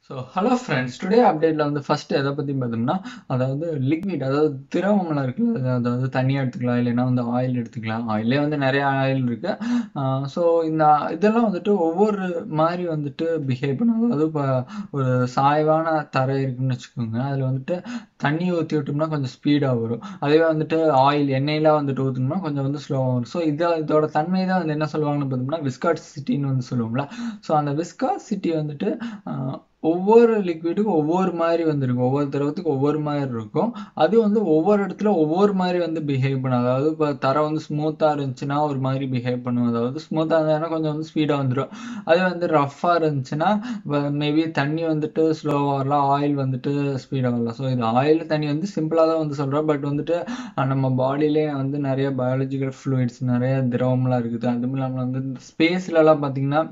Hello friends, today அப்டேட்ல வந்து first எதை பத்தி பார்த்தோம்னா, அதாவது லிக்விட், அதாவது திரவம்லாம் இருக்குல்ல, அதாவது தண்ணியா எடுத்துக்கலாம், இல்லைன்னா வந்து ஆயில் எடுத்துக்கலாம். ஆயில்லே வந்து நெறைய ஆயில் இருக்கு. அ ஸோ இந்த இதெல்லாம் வந்துட்டு ஒவ்வொரு மாரி வந்துட்டு பிஹேவ் பண்ணும். அதாவது இப்ப ஒரு சாய்வான தரை இருக்குன்னு வச்சுக்கோங்க. அதுல வந்துட்டு தண்ணி ஊத்தி விட்டோம்னா கொஞ்சம் ஸ்பீடா வரும். அதுவே வந்துட்டு ஆயில், எண்ணெயெல்லாம் வந்துட்டு ஊத்துனோம்னா கொஞ்சம் வந்து ஸ்லோவா வரும். ஸோ இதோட தன்மை தான் வந்து என்ன சொல்லுவாங்கன்னு பார்த்தோம்னா, விஸ்காசிட்டின்னு வந்து சொல்லுவோம்ல. ஸோ அந்த விஸ்காசிட்டி வந்துட்டு அ ஒவ்வொரு லிக்விடுக்கும் ஒவ்வொரு மாரி வந்துருக்கும். ஒவ்வொரு திரவத்துக்கும் ஒவ்வொரு மாரி இருக்கும். அது வந்து ஒவ்வொரு இடத்துல ஒவ்வொரு மாரி வந்து பிஹேவ் பண்ணும். அதாவது இப்ப தரை வந்து ஸ்மூத்தா இருந்துச்சுன்னா, ஒரு மாரி பிஹேவ் பண்ணும். அதாவது ஸ்மூத்தா இருந்ததுன்னா கொஞ்சம் வந்து ஸ்பீடா வந்துரும். அதே வந்து ரஃப்பா இருந்துச்சுன்னா, மேபி தண்ணி வந்துட்டு ஸ்லோவா வரலாம். ஆயில் வந்துட்டு ஸ்பீடா வரலாம். ஸோ இது ஆயில், தண்ணி வந்து சிம்பிளா தான் வந்து சொல்றோம். பட் வந்துட்டு நம்ம பாடியிலே வந்து நெறைய பயாலஜிக்கல் ஃப்ளூயிட்ஸ், நெறைய திரவம்லாம் இருக்குது. அதுவும் இல்லாம வந்து ஸ்பேஸ்லலாம் பார்த்தீங்கன்னா,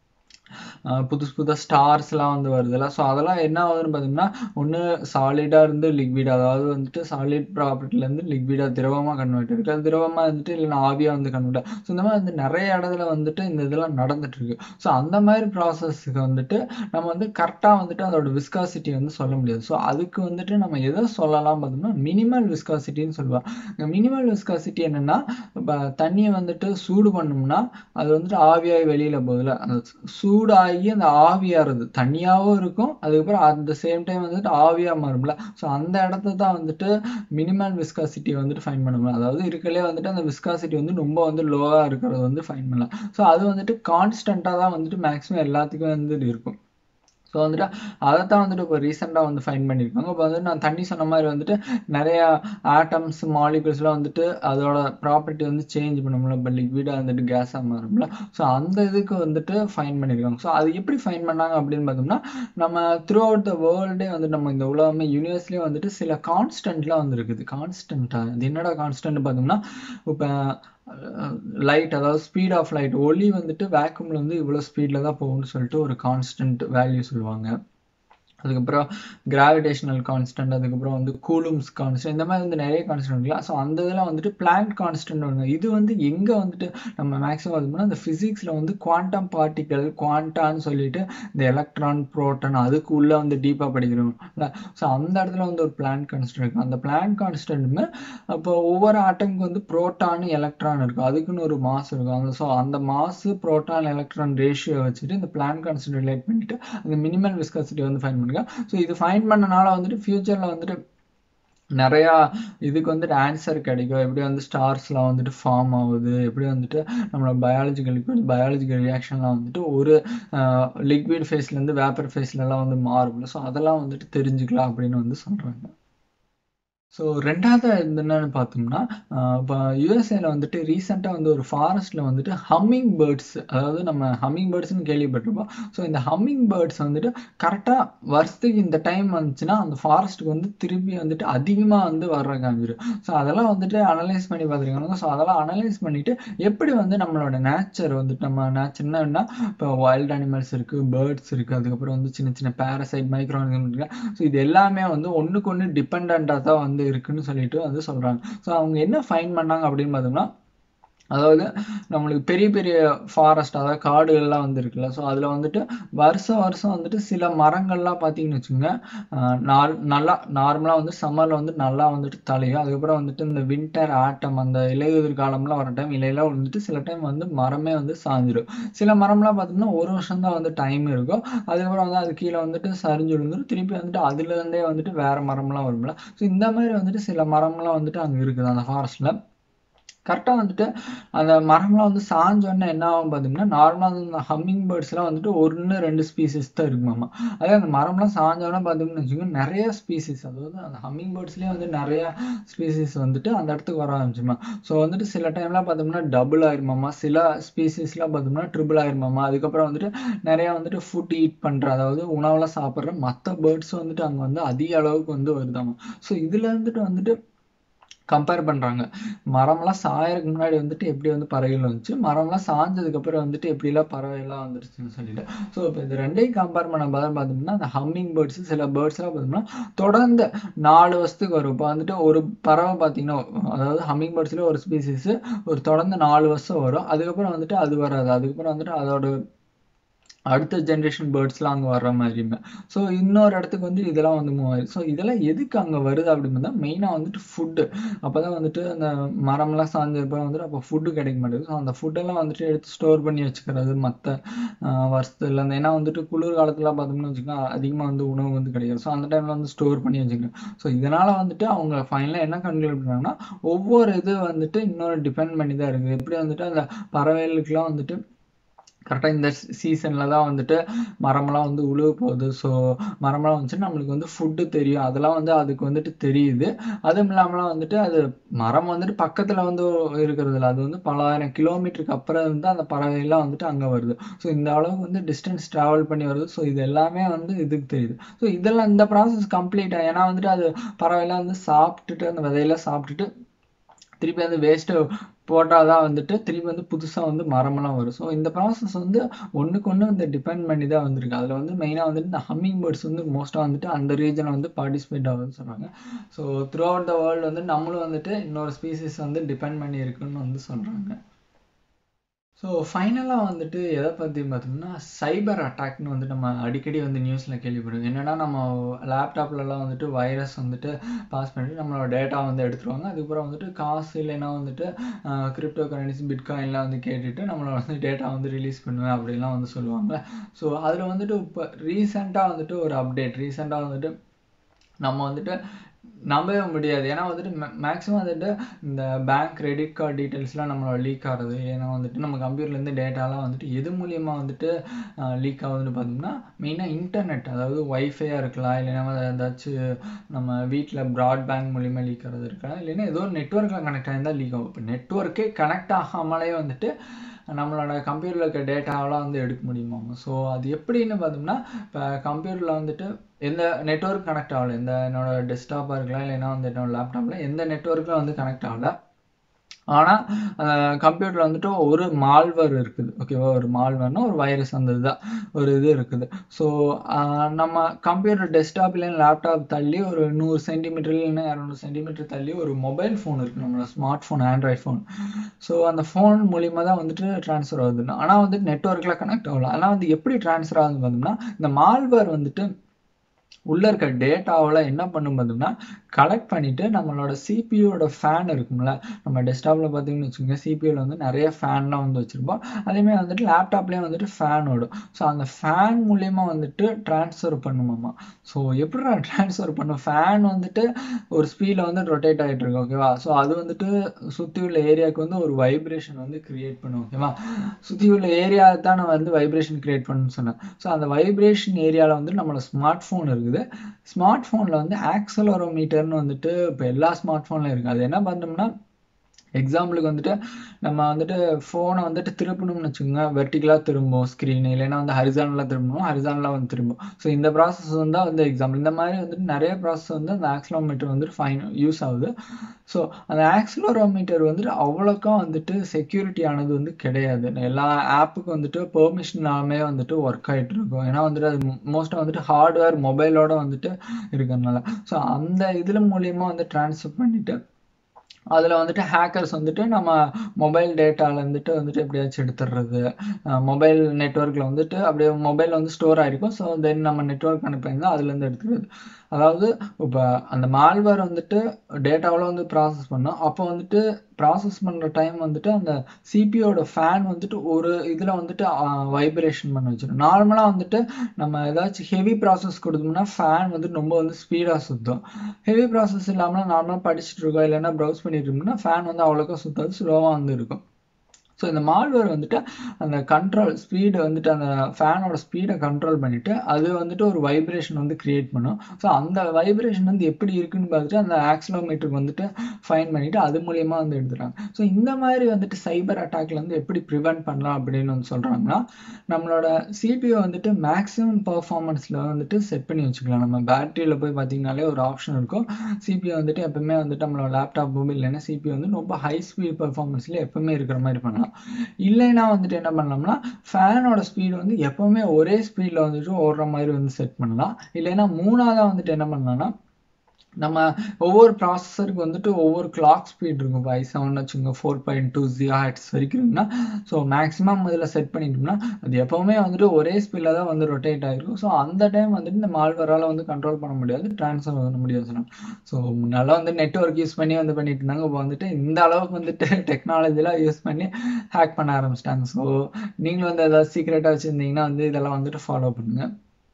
புதுசு புதுசா ஸ்டார்ஸ்லாம் வந்து வருதுல்ல. ஸோ அதெல்லாம் என்ன ஆகுதுன்னு பார்த்தீங்கன்னா, ஒண்ணு சாலிடா இருந்து லிக்விட், அதாவது வந்துட்டு சாலிட் ப்ராப்பர்ட்டிலேருந்து லிக்விடா திரவமா கன்வெர்ட் இருக்கு. அது திரவமா இருந்துட்டு இல்லைன்னா ஆவியா வந்து கன்வெர்ட். ஸோ இந்த மாதிரி வந்து நெறைய இடத்துல வந்துட்டு இந்த இதெல்லாம் நடந்துட்டு இருக்கு. ஸோ அந்த மாதிரி ப்ராசஸ்க்கு வந்துட்டு நம்ம வந்து கரெக்ட்டா வந்துட்டு அதோட விஸ்காசிட்டி வந்து சொல்ல முடியாது. ஸோ அதுக்கு வந்துட்டு நம்ம எத சொல்லலாம் பார்த்தோம்னா, மினிமல் விஸ்காசிட்டின்னு சொல்லுவோம். இந்த மினிமல் விஸ்காசிட்டி என்னன்னா, இப்ப தண்ணிய வந்துட்டு சூடு பண்ணோம்னா, அது வந்துட்டு ஆவியாகி வெளியில போகுதுல்ல. அந்த சூடாகி அந்த ஆவியாறது தண்ணியாவும் இருக்கும். அதுக்கப்புறம் அட் த சேம் டைம் வந்துட்டு ஆவியா மாறும்ல. ஸோ அந்த இடத்த தான் வந்துட்டு மினிமல் விஸ்காசிட்டி வந்துட்டு ஃபைண்ட் பண்ண முடியும். அதாவது இருக்கறதுலயே வந்துட்டு அந்த விஸ்காசிட்டி வந்து ரொம்ப வந்து லோவா இருக்கிறத வந்து ஃபைண்ட் பண்ணலாம். ஸோ அது வந்துட்டு கான்ஸ்டன்ட்டா தான் வந்துட்டு மேக்ஸிமம் எல்லாத்துக்கும் வந்துட்டு இருக்கும். ஸோ வந்துட்டு அதத்தான் வந்துட்டு இப்போ ரீசெண்டா வந்து ஃபைண்ட் பண்ணியிருக்காங்க. இப்போ வந்துட்டு நான் தண்ணி சொன்ன மாரி வந்துட்டு நெறையா ஆட்டம்ஸ், மாலிக்யூல்ஸ்லாம் வந்துட்டு அதோட ப்ராப்பர்ட்டி வந்து சேஞ்ச் பண்ணும்ல. இப்போ லிக்விடா வந்துட்டு கேஸா மாறும்ல. ஸோ அந்த இதுக்கு வந்துட்டு ஃபைண்ட் பண்ணியிருக்காங்க. ஸோ அது எப்படி ஃபைண்ட் பண்ணாங்க அப்படின்னு பார்த்தோம்னா, நம்ம த்ரூ அவுட் த வேர்ல்டே வந்துட்டு நம்ம இந்த உலகமே யூனிவர்ஸ்லயே வந்துட்டு சில கான்ஸ்டன்ட்லாம் வந்து இருக்குது. கான்ஸ்டன்ட்டா? அது என்னடா கான்ஸ்டன்ட்னு பார்த்தோம்னா, இப்ப லைட், அதாவது ஸ்பீட் ஆஃப் லைட், ஒளி வந்துட்டு வேக்யூம்ல வந்து இவ்வளோ ஸ்பீட்ல தான் போகும்னு சொல்லிட்டு ஒரு கான்ஸ்டன்ட் வேல்யூ சொல்லுவாங்க. அதுக்கப்புறம் கிராவிடேஷனல் கான்ஸ்டன்ட், அதுக்கப்புறம் வந்து கூலும்ஸ் கான்ஸ்டன்ட், இந்த மாதிரி வந்து நிறைய கான்ஸ்டன்ட் இருக்குல்ல. ஸோ அந்த இதெல்லாம் வந்துட்டு பிளாங்க் கான்ஸ்டன்ட் ஒன்று. இது வந்து எங்கே வந்துட்டு நம்ம மேக்ஸிமம் பார்த்தோம்னா இந்த ஃபிசிக்ஸில் வந்து குவாண்டம் பார்ட்டிக்கல், குவாண்டான்னு சொல்லிட்டு இந்த எலக்ட்ரான், புரோட்டான் அதுக்கு உள்ளே வந்து டீப்பாக படிக்கிறோம்ல. ஸோ அந்த இடத்துல வந்து ஒரு பிளாங்க் கான்ஸ்டன்ட் இருக்குது. அந்த பிளாங்க் கான்ஸ்டன்ட்டுமே அப்போ ஒவ்வொரு ஆட்டமுக்கு வந்து புரோட்டான், எலக்ட்ரான் இருக்கும். அதுக்குன்னு ஒரு மாஸ் இருக்கும். ஸோ அந்த மாஸ், புரோட்டான், எலக்ட்ரான் ரேஷியோ வச்சுட்டு இந்த பிளாங்க் கான்ஸ்டன்ட் ரிலேட் பண்ணிட்டு அந்த மினிமல் விஸ்காசிட்டி வந்து ஃபைண்ட் பண்ணுங்க. ஸோ இது ஃபைண்ட் பண்ணனால வந்துட்டு ஃபியூச்சரில் வந்துட்டு நிறையா இதுக்கு வந்துட்டு ஆன்சர் கிடைக்கும். எப்படி வந்து ஸ்டார்ஸ்லாம் வந்துட்டு ஃபார்ம் ஆகுது, எப்படி வந்துட்டு நம்மளோட பயாலஜிக்கல் ரியாக்ஷன்லாம் வந்துட்டு ஒரு லிக்விட் ஃபேஸ்லேருந்து வேப்பர் ஃபேஸ்லலாம் வந்து மாறும்ல. ஸோ அதெல்லாம் வந்துட்டு தெரிஞ்சுக்கலாம் அப்படின்னு வந்து சொல்கிறாங்க. ஸோ 2வது என்னன்னு பார்த்தோம்னா, இப்போ யுஎஸ்ஏல வந்துட்டு ரீசெண்டா வந்து ஒரு ஃபாரஸ்ட்ல வந்துட்டு ஹம்மிங் பேர்ட்ஸ், அதாவது நம்ம ஹம்மிங் பேர்ட்ஸ்ன்னு கேள்விப்பட்டிருப்போம். ஸோ இந்த ஹம்மிங் பேர்ட்ஸ் வந்துட்டு கரெக்டா வருஷத்துக்கு இந்த டைம் வந்துச்சுன்னா, அந்த ஃபாரஸ்ட்டுக்கு வந்து திருப்பி வந்துட்டு அதிகமா வந்து வர்ற காமிச்சிரும். ஸோ அதெல்லாம் வந்துட்டு அனலைஸ் பண்ணி பார்த்துருக்காங்க. ஸோ அதெல்லாம் அனலைஸ் பண்ணிட்டு எப்படி வந்து நம்மளோட நேச்சர் வந்துட்டு, நம்ம நேச்சர்னா என்ன, இப்போ வைல்ட் அனிமல்ஸ் இருக்கு, பேர்ட்ஸ் இருக்கு, அதுக்கப்புறம் வந்து சின்ன சின்ன பேரசைட், மைக்ரோ ஆர்கானிசம் இருக்கு. ஸோ இது எல்லாமே வந்து ஒண்ணுக்கு ஒண்ணு டிபெண்டண்டா தான் வந்து இருக்குன்னு சொல்லிட்டு வந்து சொல்றாங்க. ஸோ அவங்க என்ன ஃபைண்ட் பண்ணாங்க அப்படின்னு பார்த்தோம்னா, அதாவது நம்மளுக்கு பெரிய பெரிய ஃபாரஸ்ட், அதாவது காடுகள்லாம் வந்து இருக்குல்ல. ஸோ அதில் வந்துட்டு வருஷம் வருஷம் வந்துட்டு சில மரங்கள்லாம் பார்த்தீங்கன்னு வச்சுக்கோங்க, நல்லா நார்மலாக வந்து சம்மரில் வந்து நல்லா வந்துட்டு தழையும். அதுக்கப்புறம் வந்துட்டு இந்த வின்டர், ஆட்டம், அந்த இலையுதிர் காலம்லாம் வர டைம் இலையெல்லாம் வந்துட்டு சில டைம் வந்து மரமே வந்து சாஞ்சிடும். சில மரம்லாம் பார்த்தோம்னா ஒரு வருஷம் தான் வந்து டைம் இருக்கும். அதுக்கப்புறம் வந்து அது கீழே வந்துட்டு சரிஞ்சு விழுந்துரும். திருப்பி வந்துட்டு அதுலேருந்தே வந்துட்டு வேற மரம்லாம் வரும்ல. ஸோ இந்த மாதிரி வந்துட்டு சில மரம்லாம் வந்துட்டு அங்கே இருக்குது அந்த ஃபாரஸ்ட்டில். கரெக்டா வந்துட்டு அந்த மரம்லாம் வந்து சாஞ்சோனே என்ன ஆகும் பார்த்தீங்கன்னா, நார்மலா அந்த ஹம்மிங் பேர்ட்ஸ்லாம் வந்துட்டு 1, 2 ஸ்பீசிஸ் தான் இருக்குமாமா. அதே அந்த மரம்லாம் சாஞ்சோனே பார்த்தீங்கன்னு வச்சுக்கோங்க, நெறைய ஸ்பீசிஸ், அதாவது அந்த ஹம்மிங் பேர்ட்ஸ்லயே வந்து நெறைய ஸ்பீசிஸ் வந்துட்டு அந்த இடத்துக்கு வர ஆரம்பிச்சுருமாம். ஸோ வந்துட்டு சில டைம்லாம் பார்த்தோம்னா டபுள் ஆயிருமாமா. சில ஸ்பீசிஸ்லாம் பார்த்தோம்னா ட்ரிபிள் ஆயிருமாமா. அதுக்கப்புறம் வந்துட்டு நெறைய வந்துட்டு ஃபுட் ஈட் பண்ற, அதாவது உணவெல்லாம் சாப்பிடுற மத்த பேர்ட்ஸ் வந்துட்டு அங்க வந்து அதிக அளவுக்கு வந்து வருதாமா. ஸோ இதுல வந்துட்டு கம்பேர் பண்றாங்க. மரம்லாம் சாயறதுக்கு முன்னாடி வந்துட்டு எப்படி வந்து பறவைகள் வந்துச்சு, மரம்லாம் சாஞ்சதுக்கப்புறம் வந்துட்டு எப்படிலாம் பறவைலாம் வந்துருச்சுன்னு சொல்லிட்டு. ஸோ இப்போ இது 2யும் கம்பேர் பண்ண பார்த்தோம்னா, அந்த ஹம்மிங் பேர்ட்ஸ், சில பேர்ட்ஸ்லாம் பார்த்தோம்னா தொடர்ந்து 4 வருஷத்துக்கு வரும். இப்போ வந்துட்டு ஒரு பறவை பார்த்தீங்கன்னா, அதாவது ஹம்மிங் பேர்ட்ஸ்ல ஒரு ஸ்பீசிஸ் ஒரு தொடர்ந்து 4 வருஷம் வரும். அதுக்கப்புறம் வந்துட்டு அது வராது. அதுக்கப்புறம் வந்துட்டு அதோட அடுத்த ஜென்ரேஷன் பேர்ட்ஸ்லாம் அங்கே வர்ற மாதிரியுமே. ஸோ இன்னொரு இடத்துக்கு வந்து இதெல்லாம் வந்து மூவ் ஆயிடுது. ஸோ இதெல்லாம் எதுக்கு அங்கே வருது அப்படின்னு பார்த்தா மெயினாக வந்துட்டு ஃபுட்டு. அப்போ தான் வந்துட்டு அந்த மரம்லாம் சாஞ்சப்போ வந்துட்டு அப்போ ஃபுட்டு கிடைக்க மாட்டேங்குது. ஸோ அந்த ஃபுட்டெல்லாம் வந்துட்டு எடுத்து ஸ்டோர் பண்ணி வச்சுக்கிறது மற்ற வருஷத்துல அந்த ஏன்னா வந்துட்டு குளிர் காலத்துலாம் பார்த்தோம்னு வச்சுக்கோங்க அதிகமாக வந்து உணவு வந்து கிடையாது. ஸோ அந்த டைமில் வந்து ஸ்டோர் பண்ணி வச்சுக்கணும். ஸோ இதனால் வந்துட்டு அவங்க ஃபைனலாக என்ன கன்க்ளூட் பண்ணாங்கன்னா ஒவ்வொரு இது வந்துட்டு இன்னொரு டிபெண்ட் பண்ணி தான் இருக்குது. எப்படி வந்துட்டு அந்த பறவைகளுக்கெல்லாம் வந்துட்டு கரெக்டாக இந்த சீசனில் தான் வந்துட்டு மரமெல்லாம் வந்து உழுவ போகுது. ஸோ மரமெல்லாம் வந்துச்சு நம்மளுக்கு வந்து ஃபுட்டு தெரியும். அதெல்லாம் வந்து அதுக்கு வந்துட்டு தெரியுது. அதுவும் இல்லாமலாம் வந்துட்டு அது மரம் வந்துட்டு பக்கத்தில் வந்து இருக்கிறது இல்லை. அது வந்து பல ஆயிரம் கிலோமீட்டருக்கு அப்புறம் வந்து அந்த பறவைலாம் வந்துட்டு அங்கே வருது. ஸோ இந்த அளவுக்கு வந்து டிஸ்டன்ஸ் ட்ராவல் பண்ணி வருது. ஸோ இது எல்லாமே வந்து இதுக்கு தெரியுது. ஸோ இதெல்லாம் இந்த ப்ராசஸ் கம்ப்ளீட் ஏன்னா வந்துட்டு அது பறவைலாம் வந்து சாப்பிட்டுட்டு அந்த விதையெல்லாம் சாப்பிட்டுட்டு திருப்பி அந்த வேஸ்ட்டை போட்டால் தான் வந்துட்டு திருப்பி வந்து புதுசாக வந்து மரமெல்லாம் வரும். ஸோ இந்த ப்ராசஸ் வந்து ஒன்றுக்கு ஒன்று வந்து டிபெண்ட் பண்ணி தான் வந்திருக்கு. அதில் வந்து மெயினாக வந்துட்டு இந்த ஹம்மிங் பேர்ட்ஸ் வந்து மோஸ்ட்டாக வந்துட்டு அந்த ரீஜனை வந்து பார்ட்டிசிபேட் ஆகுதுன்னு சொல்கிறாங்க. So throughout the world வந்து நம்மளும் வந்துட்டு இன்னொரு ஸ்பீசிஸ் வந்து டிபெண்ட் பண்ணி இருக்குன்னு வந்து சொல்கிறாங்க. ஸோ ஃபைனலாக வந்துட்டு எதை பற்றி பார்த்தோம்னா சைபர் அட்டாக்னு வந்து நம்ம அடிக்கடி வந்து நியூஸில் கேள்விப்படுவோம். என்னென்னா நம்ம லேப்டாப்லலாம் வந்துட்டு வைரஸ் வந்துட்டு பாஸ் பண்ணிட்டு நம்மளோட டேட்டா வந்து எடுத்துருவாங்க. அதுக்கப்புறம் வந்துட்டு காசு இல்லைன்னா வந்துட்டு கிரிப்டோ கரன்சி பிட்காயின்லாம் வந்து கேட்டுட்டு நம்மளோட வந்து டேட்டா வந்து ரிலீஸ் பண்ணுவேன் அப்படின்லாம் வந்து சொல்லுவாங்க. ஸோ அதில் வந்துட்டு இப்போ ரீசெண்டாக வந்துட்டு ஒரு அப்டேட் வந்துட்டு நம்ம வந்துட்டு நம்பவே முடியாது. ஏன்னா வந்துட்டு மேக்ஸிமம் வந்துட்டு இந்த பேங்க் கிரெடிட் கார்டு டீட்டெயில்ஸ்லாம் நம்மளோட லீக் ஆகுது. ஏன்னா வந்துட்டு நம்ம கம்ப்யூட்டர்லேருந்து டேட்டாலாம் வந்துட்டு எது மூலியமாக வந்துட்டு லீக் ஆகுதுன்னு பார்த்தோம்னா மெயினாக இன்டர்நெட் அதாவது ஒய்ஃபையாக இருக்கலாம், இல்லைன்னா ஏதாச்சும் நம்ம வீட்டில் ப்ராட்பேண்ட் மூலிமா லீக் ஆகிறது இருக்கலாம், இல்லைன்னா ஏதோ ஒரு நெட்ஒர்க்கில் கனெக்ட் ஆகிருந்தால் லீக் ஆகும். இப்போ நெட்ஒர்க்கே கனெக்ட் ஆகாமலே வந்துட்டு நம்மளோட கம்ப்யூட்டரில் இருக்க டேட்டாவெலாம் வந்து எடுக்க முடியுமாங்க. ஸோ அது எப்படின்னு பார்த்தோம்னா இப்போ கம்ப்யூட்டரில் வந்துட்டு எந்த நெட்ஒர்க் கனெக்ட் ஆகலை, எந்த என்னோட டெஸ்க்டாப்பாக இருக்கலாம் இல்லைன்னா வந்து என்னோட லேப்டாப்பில் எந்த நெட்ஒர்க்கில் வந்து கனெக்ட் ஆகலை. ஆனால் கம்ப்யூட்டரில் வந்துட்டு ஒரு மால்வேர் இருக்குது. ஓகேவா, ஒரு மால்வேர்னா ஒரு வைரஸ் அந்த இதுதான் ஒரு இது இருக்குது. ஸோ நம்ம கம்ப்யூட்டர் டெஸ்க்டாப் இல்லைன்னா லேப்டாப் தள்ளி ஒரு 100 சென்டிமீட்டர் இல்லைன்னா 200 சென்டிமீட்டர் தள்ளி ஒரு மொபைல் ஃபோன் இருக்குது, நம்மளோட smartphone, Android phone. So அந்த ஃபோன் மூலிமா தான் வந்துட்டு ட்ரான்ஸ்ஃபர் ஆகுது. ஆனால் வந்துட்டு நெட்ஒர்க்கில் கனெக்ட் ஆகலாம். ஆனால் வந்து எப்படி ட்ரான்ஸ்ஃபர் ஆகுதுன்னு பார்த்தோம்னா இந்த மால்வேர் வந்துட்டு உள்ளே இருக்க டேட்டாவில் என்ன பண்ணும் பார்த்தோம்னா கலெக்ட் பண்ணிவிட்டு நம்மளோட சிபியூட ஃபேன் இருக்கும்ல, நம்ம டெஸ்க்டாப்பில் பார்த்தீங்கன்னு வச்சுக்கோங்க சிபியூவில் வந்து நிறைய ஃபேன்லாம் வந்து வச்சுருப்போம். அதேமாதிரி வந்துட்டு லேப்டாப்லேயும் வந்துட்டு ஃபேன் ஓடும். ஸோ அந்த ஃபேன் மூலயமா வந்துட்டு ட்ரான்ஸ்ஃபர் பண்ணுமாம்மா. ஸோ எப்படி ட்ரான்ஸ்ஃபர் பண்ணும், ஃபேன் வந்துட்டு ஒரு ஸ்பீடில் வந்து ரொட்டேட் ஆகிட்டு இருக்கு. ஓகேவா, ஸோ அது வந்துட்டு சுற்றி உள்ள ஏரியாவுக்கு வந்து ஒரு வைப்ரேஷன் வந்து கிரியேட் பண்ணும். ஓகேவா, சுற்றி உள்ள ஏரியாவை தான் நான் வந்து வைப்ரேஷன் கிரியேட் பண்ணணும்னு சொன்னேன். ஸோ அந்த வைப்ரேஷன் ஏரியாவில் வந்து நம்மளோட ஸ்மார்ட் ஃபோன் இருக்குது. ஸ்மார்ட் ஃபோனில் வந்து ஆக்சலரோமீட்டர்னு வந்துட்டு இப்போ எல்லா ஸ்மார்ட் ஃபோன்லையும் இருக்குது. அது என்ன பண்ணோம்னா எக்ஸாம்பிளுக்கு வந்துட்டு நம்ம வந்துட்டு ஃபோனை வந்துட்டு திருப்பணும்னு வச்சுக்கோங்க, வெர்டிகலாக திரும்பும் ஸ்க்ரீனு, இல்லைன்னா வந்து ஹரிசானலாக திரும்பணும், ஹரிசானலாக வந்து திரும்பும். ஸோ இந்த ப்ராசஸ் வந்து எக்ஸாம்பிள். இந்த மாதிரி வந்துட்டு நிறைய ப்ராசஸ் வந்து அந்த ஆக்சலரோமீட்டர் வந்துட்டு யூஸ் ஆகுது. ஸோ அந்த ஆக்சலரோமீட்டர் வந்துட்டு அவ்வளோக்கா வந்துட்டு செக்யூரிட்டியானது வந்து கிடையாது. எல்லா ஆப்புக்கும் வந்துட்டு பெர்மிஷனாமே வந்துட்டு ஒர்க் ஆகிட்டு இருக்கும். ஏன்னா வந்துட்டு அது மோஸ்ட்டாக வந்துட்டு ஹார்ட்வேர் மொபைலோட வந்துட்டு இருக்கிறதுனால. ஸோ அந்த இதில் மூலியமாக வந்து ட்ரான்ஸ்ஃபர் பண்ணிவிட்டு அதில் வந்துட்டு ஹேக்கர்ஸ் வந்துட்டு நம்ம மொபைல் டேட்டாவில் வந்துட்டு எப்படியாச்சும் எடுத்துடுறது, மொபைல் நெட்ஒர்க்கில் வந்துட்டு அப்படியே மொபைலில் வந்து ஸ்டோர் ஆகிருக்கும். ஸோ தென் நம்ம நெட்ஒர்க் கனெக்ட் பண்ணியிருந்தால் அதுலேருந்து எடுத்துக்கிறது. அதாவது இப்போ அந்த மால்வேர் வந்துட்டு டேட்டாவில் வந்து ப்ராசஸ் பண்ணோம். அப்போ வந்துட்டு ப்ராசஸ் பண்ணுற டைம் வந்துட்டு அந்த சிபியோட ஃபேன் வந்துட்டு ஒரு இதில் வந்துட்டு வைப்ரேஷன் பண்ண வச்சிடும். நார்மலாக வந்துட்டு நம்ம ஏதாச்சும் ஹெவி ப்ராசஸ் கொடுத்தோம்னா ஃபேன் வந்துட்டு ரொம்ப வந்து ஸ்பீடாக சுற்றும். ஹெவி ப்ராசஸ் இல்லாமல் நார்மலாக படிச்சுட்டு இருக்கோம் இல்லைன்னா ப்ரௌஸ் பண்ணிட்டு இருக்கோம்னா ஃபேன் வந்து அவ்வளோக்கா சுற்றாது, ஸ்லோவாக வந்து இருக்கும். ஸோ இந்த மால்வேர் வந்துட்டு அந்த கண்ட்ரோல் ஸ்பீடை வந்துட்டு அந்த ஃபேனோட ஸ்பீடை கண்ட்ரோல் பண்ணிவிட்டு அது வந்துட்டு ஒரு வைப்ரேஷன் வந்து க்ரியேட் பண்ணும். ஸோ அந்த வைப்ரேஷன் வந்து எப்படி இருக்குன்னு பார்த்துட்டு அந்த ஆக்சலோமீட்டருக்கு வந்துட்டு ஃபைன் பண்ணிவிட்டு அது மூலியமாக வந்து எடுத்துட்டாங்க. ஸோ இந்த மாதிரி வந்துட்டு சைபர் அட்டாக்ல வந்து எப்படி ப்ரிவென்ட் பண்ணலாம் அப்படின்னு வந்து சொல்கிறாங்கன்னா நம்மளோட சிபியூ வந்துட்டு மேக்ஸிமம் பர்ஃபார்மன்ஸில் வந்துட்டு செட் பண்ணி வச்சுக்கலாம். நம்ம பேட்டரியில் போய் பார்த்தீங்கனாலே ஒரு ஆப்ஷன் இருக்கும். சிபியூ வந்துட்டு எப்பவுமே வந்துட்டு நம்மளோட லேப்டாப் மொபைல் இல்லைன்னா சிபியூ வந்து ரொம்ப ஹை ஸ்பீட் பர்ஃபார்மன்ஸில் எப்பவுமே இருக்கிற மாதிரி பண்ணலாம். இல்லைன்னா வந்துட்டு என்ன பண்ணலாம்னா ஃபேனோட ஸ்பீடு வந்து எப்பவுமே ஒரே ஸ்பீடில் வந்துட்டு ஓடுற மாதிரி வந்து செட் பண்ணலாம். இல்லைன்னா மூணாவதாக வந்துட்டு என்ன பண்ணலாம்னா நம்ம ஒவ்வொரு ப்ராசஸருக்கு வந்துட்டு ஒவ்வொரு கிளாக் ஸ்பீட் இருக்கும். இப்போ i7 வச்சுக்கோங்க 4.2 GHz வரைக்கும் இருக்குன்னா, ஸோ மேக்ஸிமம் இதில் செட் பண்ணிட்டோம்னா அது எப்போவுமே வந்துட்டு ஒரே ஸ்பீடில் தான் வந்து ரொட்டேட் ஆகிருக்கும். ஸோ அந்த டைம் வந்துட்டு இந்த மால்வரால் வந்து கண்ட்ரோல் பண்ண முடியாது, ட்ரான்ஸ்ஃபர் பண்ண முடியாது சொல்லலாம். ஸோ முன்னெல்லாம் வந்து நெட்ஒர்க் யூஸ் பண்ணி வந்து பண்ணிட்டு இருந்தாங்க. இப்போ வந்துட்டு இந்த அளவுக்கு வந்துட்டு டெக்னாலஜிலாம் யூஸ் பண்ணி ஹேக் பண்ண ஆரம்பிச்சிட்டாங்க. ஸோ நீங்களும் வந்து ஏதாவது சீக்ரெட்டாக வச்சுருந்தீங்கன்னா வந்து இதெல்லாம் வந்துட்டு ஃபாலோ பண்ணுங்கள்.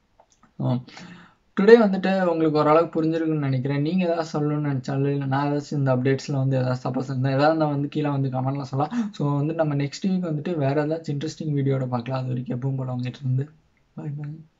டுடே வந்துட்டு உங்களுக்கு ஓரளவுக்கு புரிஞ்சிருக்குன்னு நினைக்கிறேன். நீங்க ஏதாவது சொல்லணும்னு நினைச்சாலும், இல்ல நான் ஏதாச்சும் இந்த அப்டேட்ஸ்ல வந்து ஏதாவது தப்பா செஞ்சேன், ஏதாவது நான் வந்து கீழே வந்து கமெண்ட்ல சொல்லலாம். ஸோ வந்து நம்ம நெக்ஸ்ட் வீக் வந்துட்டு வேற ஏதாச்சும் இன்ட்ரெஸ்டிங் வீடியோட பார்க்கலாம். அது வரைக்கும் எப்பவும் போல வந்துட்டு இருந்து பாய் பாய்.